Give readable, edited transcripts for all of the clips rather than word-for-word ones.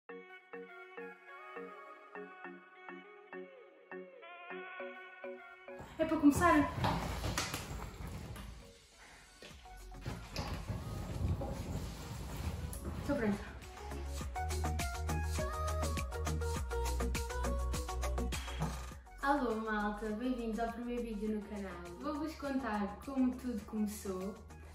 É para começar? Estou pronta. Alô malta, bem-vindos ao primeiro vídeo no canal. Vou-vos contar como tudo começou.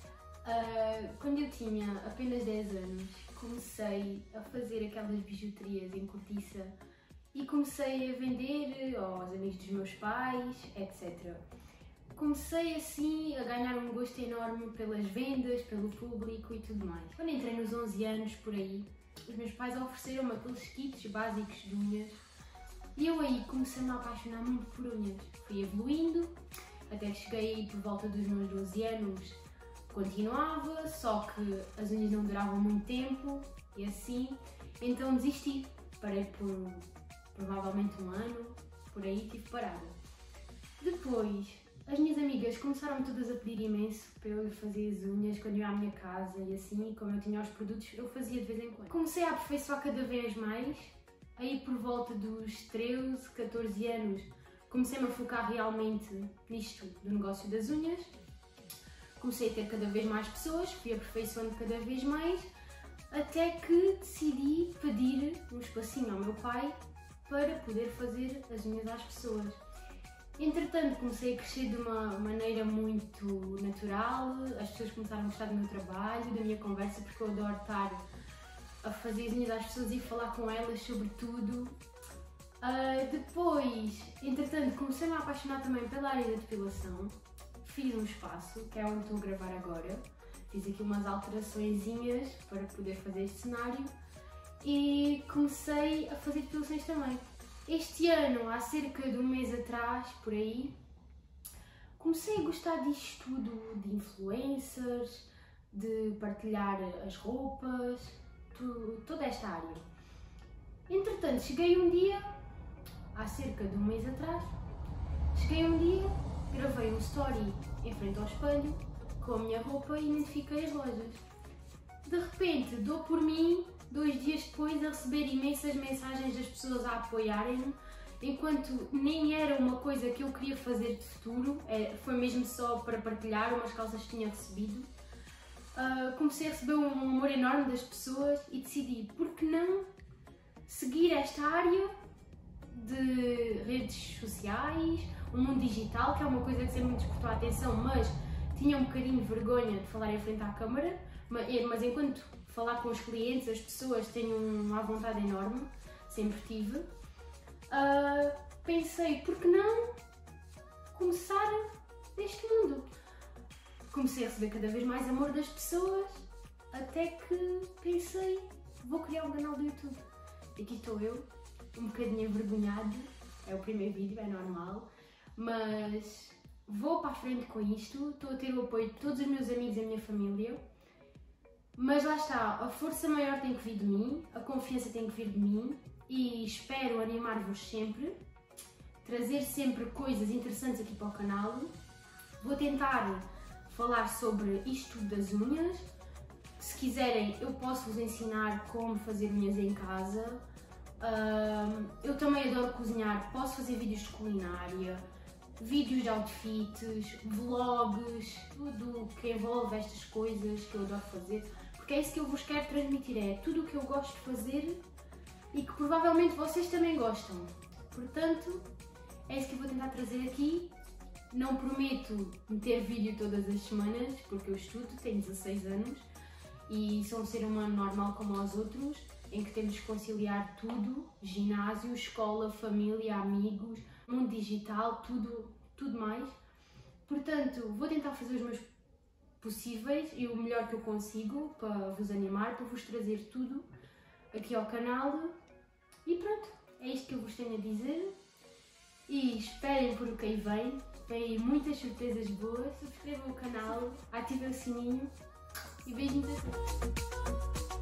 Quando eu tinha apenas 10 anos, comecei a fazer aquelas bijuterias em cortiça e comecei a vender aos amigos dos meus pais, etc. Comecei assim a ganhar um gosto enorme pelas vendas, pelo público e tudo mais. Quando entrei nos 11 anos, por aí, os meus pais ofereceram-me aqueles kits básicos de unhas e eu aí comecei-me a apaixonar muito por unhas. Fui evoluindo, até que cheguei por volta dos meus 12 anos, continuava, só que as unhas não duravam muito tempo e assim, então desisti. Parei por provavelmente um ano, por aí estive parada. Depois, as minhas amigas começaram todas a pedir imenso para eu fazer as unhas quando eu ia à minha casa e assim, como eu tinha os produtos, eu fazia de vez em quando. Comecei a aperfeiçoar cada vez mais, aí por volta dos 13, 14 anos, comecei-me a focar realmente nisto do negócio das unhas. Comecei a ter cada vez mais pessoas, fui aperfeiçoando cada vez mais, até que decidi pedir um espacinho ao meu pai para poder fazer as unhas às pessoas. Entretanto, comecei a crescer de uma maneira muito natural, as pessoas começaram a gostar do meu trabalho, da minha conversa, porque eu adoro estar a fazer as unhas às pessoas e falar com elas sobre tudo. Depois, entretanto, comecei-me a apaixonar também pela área da depilação. Fiz um espaço, que é onde estou a gravar agora. Fiz aqui umas alteraçõezinhas para poder fazer este cenário e comecei a fazer depilações também. Este ano, há cerca de um mês atrás, por aí, comecei a gostar disto tudo, de influencers, de partilhar as roupas, toda esta área. Entretanto, cheguei um dia, há cerca de um mês atrás, gravei um story em frente ao espelho com a minha roupa e identifiquei as lojas. De repente, dou por mim, 2 dias depois, a receber imensas mensagens das pessoas a apoiarem-me, enquanto nem era uma coisa que eu queria fazer de futuro, foi mesmo só para partilhar umas calças que tinha recebido. Comecei a receber um amor enorme das pessoas e decidi, por que não seguir esta área de redes sociais, o mundo digital, que é uma coisa que sempre me despertou a atenção, mas tinha um bocadinho de vergonha de falar em frente à câmara, mas enquanto falar com os clientes, as pessoas, tenho uma vontade enorme, sempre tive. Pensei, por que não começar neste mundo? Comecei a receber cada vez mais amor das pessoas, até que pensei, vou criar um canal do YouTube. E aqui estou eu, um bocadinho envergonhado, é o primeiro vídeo, é normal, mas vou para a frente com isto, estou a ter o apoio de todos os meus amigos e a minha família, mas lá está, a força maior tem que vir de mim, a confiança tem que vir de mim e espero animar-vos sempre, trazer sempre coisas interessantes aqui para o canal. Vou tentar falar sobre isto das unhas. Se quiserem, eu posso vos ensinar como fazer unhas em casa. Eu também adoro cozinhar, posso fazer vídeos de culinária, vídeos de outfits, vlogs, tudo que envolve estas coisas que eu adoro fazer, porque é isso que eu vos quero transmitir, é tudo o que eu gosto de fazer e que provavelmente vocês também gostam. Portanto, é isso que eu vou tentar trazer aqui. Não prometo meter vídeo todas as semanas, porque eu estudo, tenho 16 anos e sou um ser humano normal como os outros, em que temos que conciliar tudo, ginásio, escola, família, amigos, mundo digital, tudo mais. Portanto, vou tentar fazer os meus possíveis e o melhor que eu consigo para vos animar, para vos trazer tudo aqui ao canal. E pronto, é isto que eu vos tenho a dizer. E esperem por o que aí vem, tem muitas surpresas boas. Subscrevam o canal, ativem o sininho e beijinhos a todos.